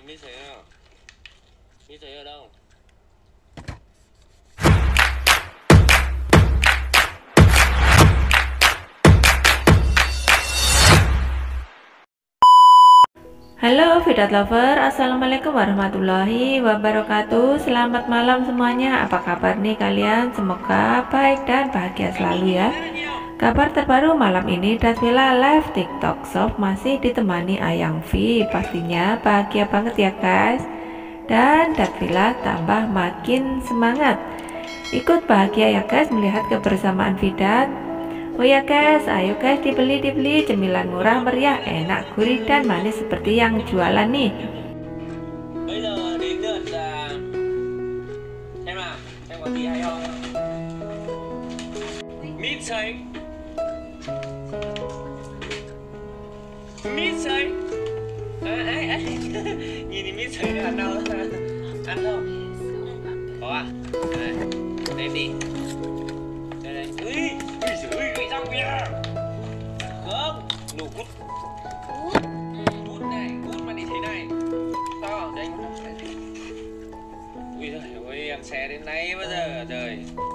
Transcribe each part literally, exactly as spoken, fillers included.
Mít thấy nào? Mít thấy ở đâu? Halo Vidat Lover, Assalamualaikum warahmatullahi wabarakatuh. Selamat malam semuanya. Apa kabar nih kalian? Semoga baik dan bahagia selalu ya. Kabar terbaru malam ini, Datvilla live TikTok Shop masih ditemani Ayang V. Pastinya bahagia banget ya guys. Dan Datvilla tambah makin semangat. Ikut bahagia ya guys melihat kebersamaan Vidat. Oh ya guys, ayo guys dibeli-dibeli cemilan murah meriah, enak, gurih dan manis seperti yang jualan nih. Bây giờ đến lượt là xem nào, xem có gì hay không. Mít sấy, mít sấy. À, ấy, ấy. Nhìn thì mít sấy ăn đâu? Ăn không? Có à? Đây, đem đi. Đây đây. Ui, ui giời ơi, gãy răng kìa. Không, nổ cút. Cút này, cút mà đi thế này. Sao? Đây, nó cái gì? Ui giời ơi, em xe đến nay bao giờ trời.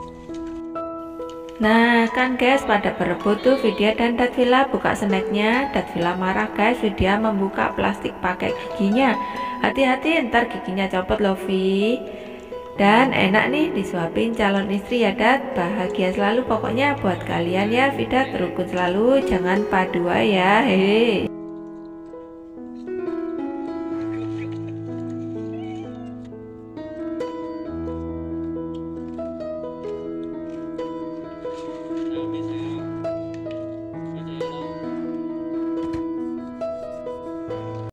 Nah kan guys, pada berebut tuh Vidya dan Datvilla buka snacknya. Datvilla marah guys, Vidya membuka plastik pakai giginya. Hati-hati ntar giginya copot loh Vi. Dan enak nih disuapin calon istri ya Dat. Bahagia selalu pokoknya buat kalian ya Vidat, rukun selalu, jangan padua ya. Hehe.